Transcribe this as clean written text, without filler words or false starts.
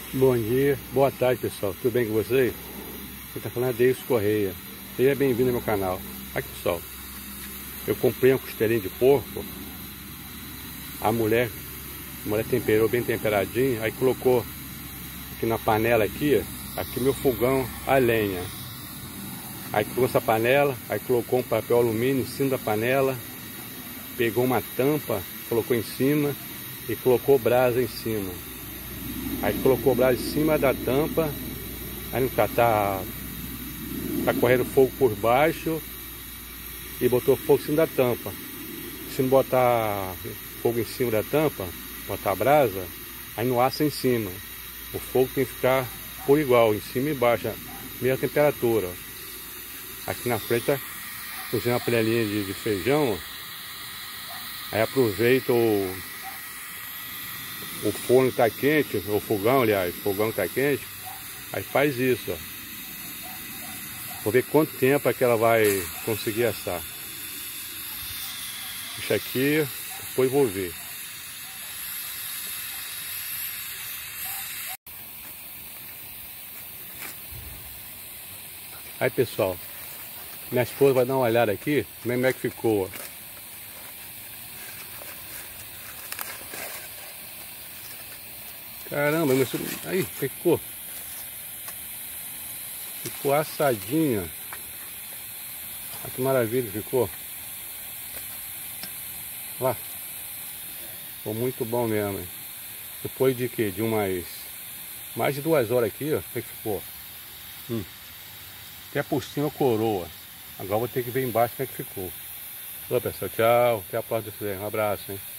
Bom dia, boa tarde pessoal, tudo bem com vocês? Quem está falando é Deus Correia. Seja bem-vindo ao meu canal. Aqui pessoal, eu comprei uma costelinha de porco. A mulher temperou bem temperadinho, aí colocou aqui na panela aqui meu fogão a lenha. Aí colocou essa panela, aí colocou um papel alumínio em cima da panela, pegou uma tampa, colocou em cima e colocou brasa em cima. Aí colocou o brasa em cima da tampa, aí não tá correndo fogo por baixo e botou fogo em cima da tampa. Se não botar fogo em cima da tampa, botar a brasa, aí não assa em cima. O fogo tem que ficar por igual, em cima e embaixo, a mesma temperatura. Aqui na frente tá cozinhando uma panelinha de feijão. Aí aproveita o forno está quente, o fogão, aliás, o fogão está quente, aí faz isso, ó. Vou ver quanto tempo é que ela vai conseguir assar. Deixa aqui, depois vou ver. Aí pessoal, minha esposa vai dar uma olhada aqui, como é que ficou, ó. Caramba, mas aí, ficou. Ficou assadinha. Olha que maravilha ficou. Lá. Ficou muito bom mesmo, hein? Depois de que? De mais de 2 horas aqui, ó. Como é que ficou? Até por cima coroa. Agora vou ter que ver embaixo como é que ficou. Olá pessoal, tchau. Até a próxima. Um abraço, hein?